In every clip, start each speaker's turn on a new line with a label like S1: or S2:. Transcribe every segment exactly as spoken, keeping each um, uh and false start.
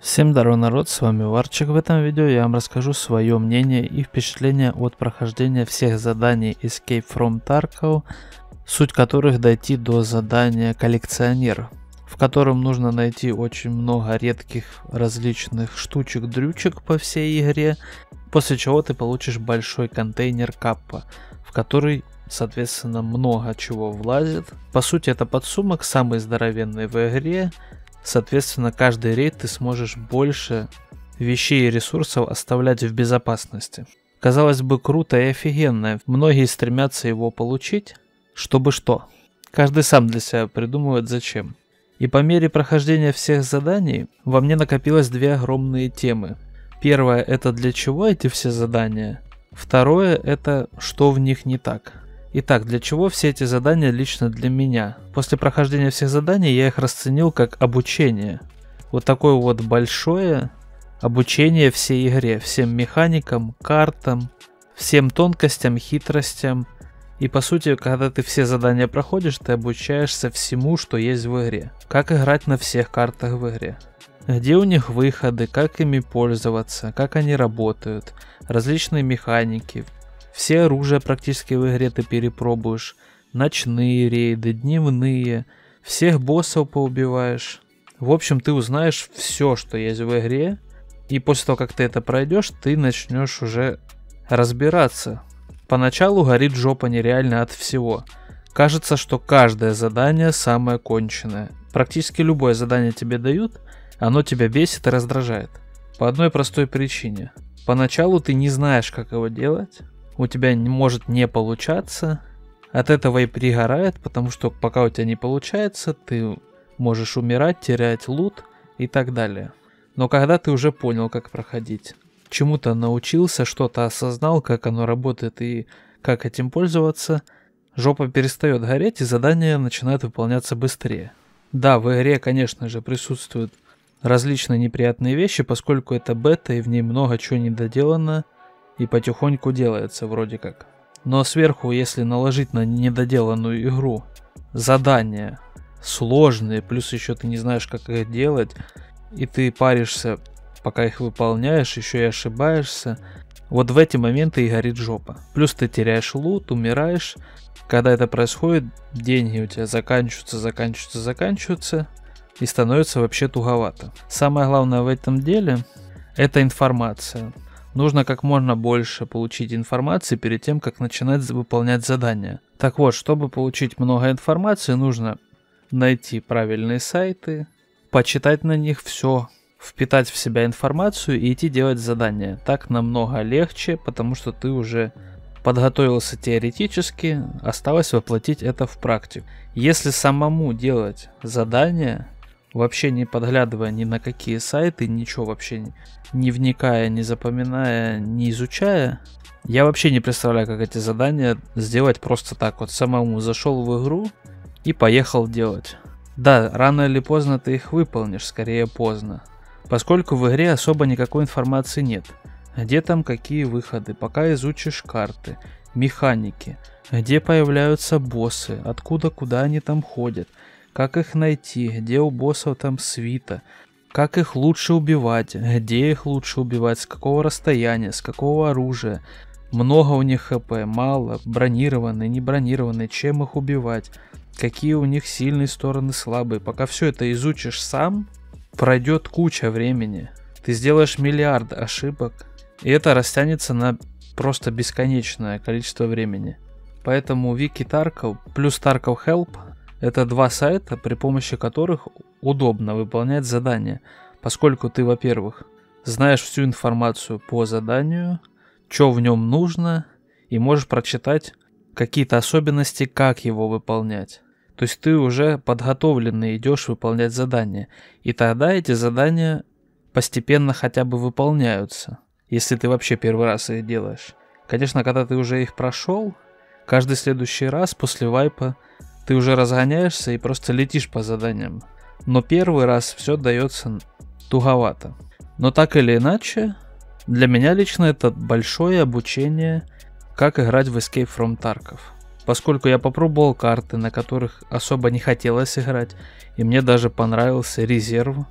S1: Всем здорово, народ, с вами Варчик. В этом видео я вам расскажу свое мнение и впечатление от прохождения всех заданий Escape from Tarkov, суть которых дойти до задания коллекционер, в котором нужно найти очень много редких различных штучек-дрючек по всей игре, после чего ты получишь большой контейнер каппа, в который соответственно много чего влазит. По сути это подсумок, самый здоровенный в игре. Соответственно, каждый рейд ты сможешь больше вещей и ресурсов оставлять в безопасности. Казалось бы, круто и офигенно. Многие стремятся его получить, чтобы что? Каждый сам для себя придумывает зачем. И по мере прохождения всех заданий во мне накопилось две огромные темы. Первое — это для чего эти все задания. Второе — это что в них не так. Итак, для чего все эти задания лично для меня? После прохождения всех заданий я их расценил как обучение. Вот такое вот большое обучение всей игре, всем механикам, картам, всем тонкостям, хитростям. И по сути, когда ты все задания проходишь, ты обучаешься всему, что есть в игре. Как играть на всех картах в игре. Где у них выходы, как ими пользоваться, как они работают, различные механики. Все оружия практически в игре ты перепробуешь, ночные рейды, дневные, всех боссов поубиваешь. В общем, ты узнаешь все, что есть в игре, и после того, как ты это пройдешь, ты начнешь уже разбираться. Поначалу горит жопа нереально от всего. Кажется, что каждое задание самое конченое. Практически любое задание тебе дают, оно тебя бесит и раздражает. По одной простой причине. Поначалу ты не знаешь, как его делать. У тебя не может не получаться, от этого и пригорает, потому что пока у тебя не получается, ты можешь умирать, терять лут и так далее. Но когда ты уже понял, как проходить, чему-то научился, что-то осознал, как оно работает и как этим пользоваться, жопа перестает гореть и задания начинают выполняться быстрее. Да, в игре, конечно же, присутствуют различные неприятные вещи, поскольку это бета и в ней много чего недоделано, и потихоньку делается вроде как. Но сверху, если наложить на недоделанную игру задания сложные, плюс еще ты не знаешь, как их делать, и ты паришься, пока их выполняешь, еще и ошибаешься, вот в эти моменты и горит жопа. Плюс ты теряешь лут, умираешь. Когда это происходит, деньги у тебя заканчиваются, заканчиваются, заканчиваются, и становится вообще туговато. Самое главное в этом деле — это информация. Нужно как можно больше получить информации перед тем, как начинать выполнять задания. Так вот, чтобы получить много информации, нужно найти правильные сайты, почитать на них все, впитать в себя информацию и идти делать задания. Так намного легче, потому что ты уже подготовился теоретически, осталось воплотить это в практику. Если самому делать задания, вообще не подглядывая ни на какие сайты, ничего вообще не вникая, не запоминая, не изучая, я вообще не представляю, как эти задания сделать просто так вот. Самому зашел в игру и поехал делать. Да, рано или поздно ты их выполнишь, скорее поздно. Поскольку в игре особо никакой информации нет. Где там какие выходы, пока изучишь карты, механики, где появляются боссы, откуда куда они там ходят. Как их найти, где у боссов там свита, как их лучше убивать, где их лучше убивать, с какого расстояния, с какого оружия, много у них хп, мало, бронированные, не бронированные, чем их убивать, какие у них сильные стороны, слабые. Пока все это изучишь сам, пройдет куча времени, ты сделаешь миллиард ошибок, и это растянется на просто бесконечное количество времени. Поэтому Wiki Tarkov плюс Tarkov Help — это два сайта, при помощи которых удобно выполнять задания, поскольку ты, во-первых, знаешь всю информацию по заданию, что в нем нужно, и можешь прочитать какие-то особенности, как его выполнять. То есть ты уже подготовленный идешь выполнять задания, и тогда эти задания постепенно хотя бы выполняются, если ты вообще первый раз их делаешь. Конечно, когда ты уже их прошел, каждый следующий раз после вайпа ты уже разгоняешься и просто летишь по заданиям. Но первый раз все дается туговато. Но так или иначе, для меня лично это большое обучение, как играть в Escape from Tarkov. Поскольку я попробовал карты, на которых особо не хотелось играть, и мне даже понравился резерв.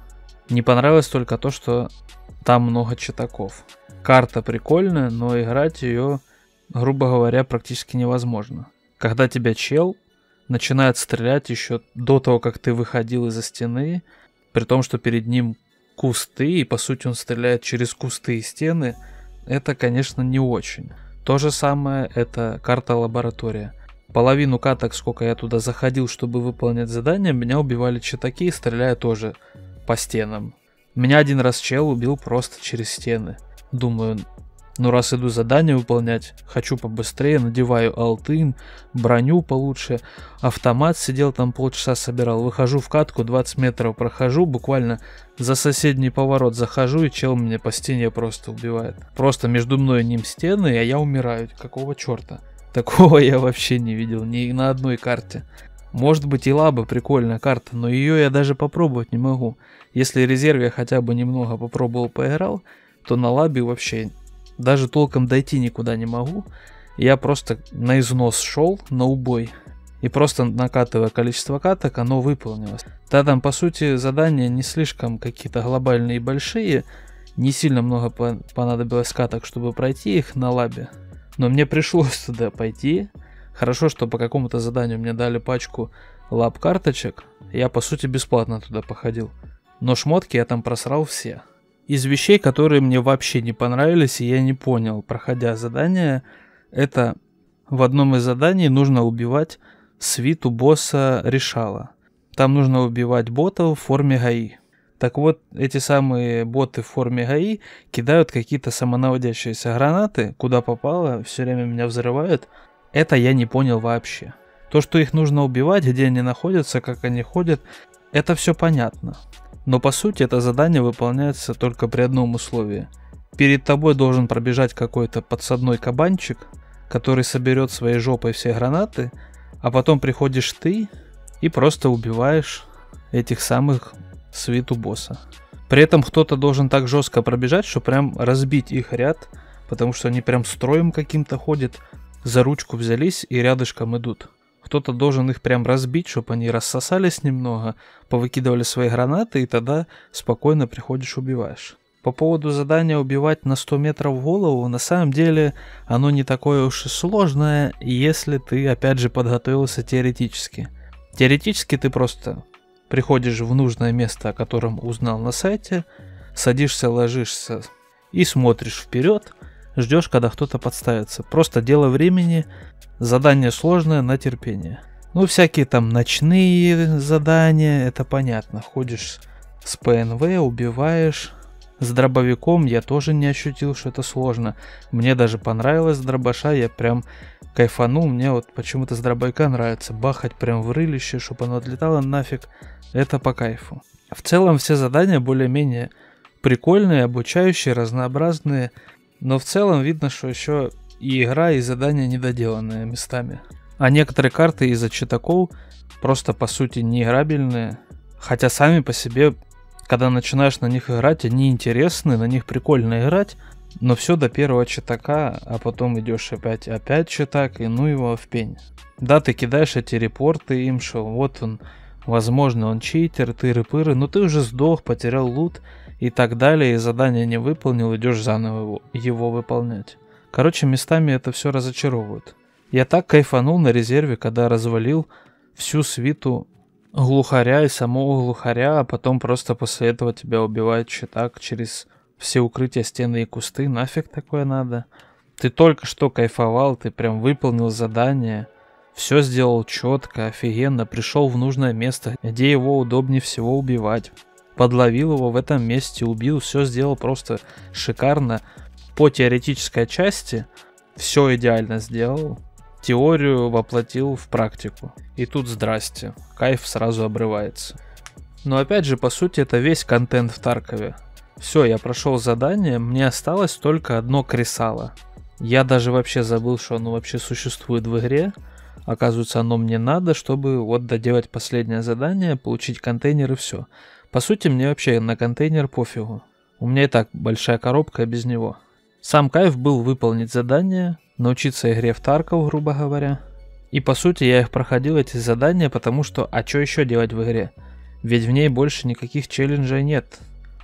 S1: Не понравилось только то, что там много читаков. Карта прикольная, но играть ее, грубо говоря, практически невозможно. Когда тебя чел начинает стрелять еще до того, как ты выходил из-за стены, при том, что перед ним кусты, и по сути он стреляет через кусты и стены, это, конечно, не очень. То же самое это карта лаборатория. Половину каток, сколько я туда заходил, чтобы выполнять задание, меня убивали читаки, стреляя тоже по стенам. Меня один раз чел убил просто через стены. Думаю, ну раз иду задание выполнять, хочу побыстрее, надеваю алтын, броню получше, автомат, сидел там полчаса собирал, выхожу в катку, двадцать метров прохожу, буквально за соседний поворот захожу, и чел меня по стене просто убивает. Просто между мной и ним стены, а я умираю. Какого черта? Такого я вообще не видел ни на одной карте. Может быть и лаба прикольная карта, но ее я даже попробовать не могу. Если резерв я хотя бы немного попробовал, поиграл, то на лабе вообще даже толком дойти никуда не могу. Я просто на износ шел, на убой. И просто накатывая количество каток, оно выполнилось. Да, там по сути задания не слишком какие-то глобальные и большие. Не сильно много понадобилось каток, чтобы пройти их на лабе. Но мне пришлось туда пойти. Хорошо, что по какому-то заданию мне дали пачку лаб-карточек. Я по сути бесплатно туда походил. Но шмотки я там просрал все. Из вещей, которые мне вообще не понравились и я не понял, проходя задание, это в одном из заданий нужно убивать свиту босса Решала. Там нужно убивать ботов в форме ГАИ. Так вот, эти самые боты в форме ГАИ кидают какие-то самонаводящиеся гранаты, куда попало, все время меня взрывают. Это я не понял вообще. То, что их нужно убивать, где они находятся, как они ходят, это все понятно. Но по сути это задание выполняется только при одном условии. Перед тобой должен пробежать какой-то подсадной кабанчик, который соберет своей жопой все гранаты, а потом приходишь ты и просто убиваешь этих самых свиту босса. При этом кто-то должен так жестко пробежать, что прям разбить их ряд, потому что они прям строем каким-то ходят, за ручку взялись и рядышком идут. Кто-то должен их прям разбить, чтобы они рассосались немного, повыкидывали свои гранаты, и тогда спокойно приходишь, убиваешь. По поводу задания убивать на сто метров в голову, на самом деле оно не такое уж и сложное, если ты опять же подготовился теоретически. Теоретически ты просто приходишь в нужное место, о котором узнал на сайте, садишься, ложишься и смотришь вперед, ждешь, когда кто-то подставится. Просто дело времени, задание сложное на терпение. Ну, всякие там ночные задания, это понятно. Ходишь с ПНВ, убиваешь. С дробовиком я тоже не ощутил, что это сложно. Мне даже понравилось с дробаша, я прям кайфанул. Мне вот почему-то с дробовика нравится бахать прям в рылище, чтобы оно отлетало нафиг. Это по кайфу. В целом все задания более-менее прикольные, обучающие, разнообразные. Но в целом видно, что еще и игра, и задания недоделанные местами. А некоторые карты из-за читаков просто по сути неиграбельные. Хотя сами по себе, когда начинаешь на них играть, они интересны, на них прикольно играть. Но все до первого читака, а потом идешь опять, опять читак, и ну его в пень. Да, ты кидаешь эти репорты им, что вот он, возможно, он читер, тыры-пыры, но ты уже сдох, потерял лут и так далее, и задание не выполнил, идешь заново его, его выполнять. Короче, местами это все разочаровывает. Я так кайфанул на резерве, когда развалил всю свиту глухаря и самого глухаря, а потом просто после этого тебя убивает читак через все укрытия, стены и кусты. Нафиг такое надо? Ты только что кайфовал, ты прям выполнил задание, все сделал четко, офигенно, пришел в нужное место, где его удобнее всего убивать. Подловил его в этом месте, убил, все сделал просто шикарно. По теоретической части все идеально сделал. Теорию воплотил в практику. И тут здрасте, кайф сразу обрывается. Но опять же, по сути, это весь контент в Таркове. Все, я прошел задание, мне осталось только одно кресало. Я даже вообще забыл, что оно вообще существует в игре. Оказывается, оно мне надо, чтобы вот доделать последнее задание, получить контейнер и все. По сути, мне вообще на контейнер пофигу. У меня и так большая коробка без него. Сам кайф был выполнить задание, научиться игре в Тарков, грубо говоря. И по сути я их проходил, эти задания, потому что а что еще делать в игре? Ведь в ней больше никаких челленджей нет.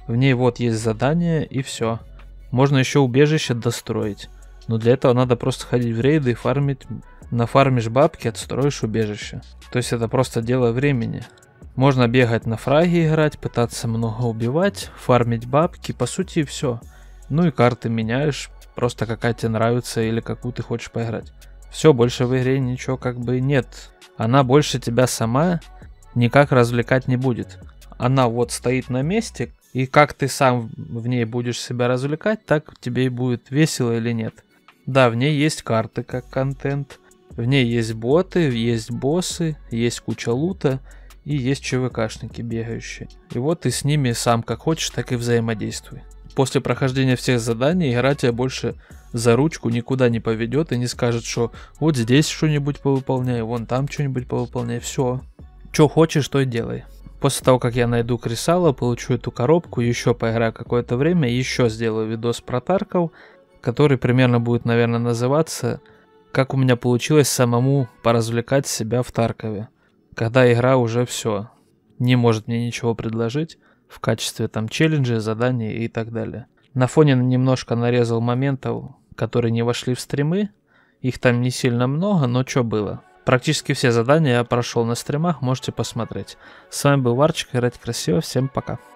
S1: В ней вот есть задание и все. Можно еще убежище достроить. Но для этого надо просто ходить в рейды и фармить. Нафармишь бабки, отстроишь убежище. То есть это просто дело времени. Можно бегать на фраге играть, пытаться много убивать, фармить бабки, по сути и все. Ну и карты меняешь, просто какая тебе нравится или какую ты хочешь поиграть. Все, больше в игре ничего как бы нет. Она больше тебя сама никак развлекать не будет. Она вот стоит на месте, и как ты сам в ней будешь себя развлекать, так тебе и будет весело или нет. Да, в ней есть карты как контент, в ней есть боты, есть боссы, есть куча лута и есть ЧВКшники бегающие. И вот ты с ними сам как хочешь, так и взаимодействуй. После прохождения всех заданий игра тебя больше за ручку никуда не поведет и не скажет, что вот здесь что-нибудь повыполняй, вон там что-нибудь повыполняй, все. Что хочешь, то и делай. После того, как я найду Крисала, получу эту коробку, еще поиграю какое-то время, еще сделаю видос про Тарков, который примерно будет, наверное, называться «Как у меня получилось самому поразвлекать себя в Таркове», когда игра уже все, не может мне ничего предложить в качестве там челленджей, заданий и так далее. На фоне немножко нарезал моментов, которые не вошли в стримы, их там не сильно много, но что было. Практически все задания я прошел на стримах, можете посмотреть. С вами был Варчик, играть красиво, всем пока.